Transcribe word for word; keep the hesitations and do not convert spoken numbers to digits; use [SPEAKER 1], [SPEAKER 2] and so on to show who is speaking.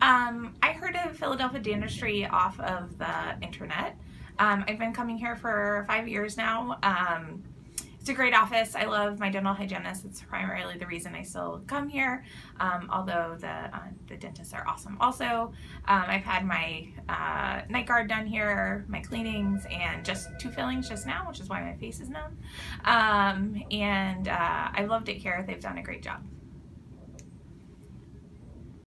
[SPEAKER 1] Um, I heard of Philadelphia Dentistry off of the internet. Um, I've been coming here for five years now. Um, it's a great office. I love my dental hygienist. It's primarily the reason I still come here, um, although the, uh, the dentists are awesome also. Um, I've had my uh, night guard done here, my cleanings, and just two fillings just now, which is why my face is numb. Um, and uh, I've loved it here. They've done a great job.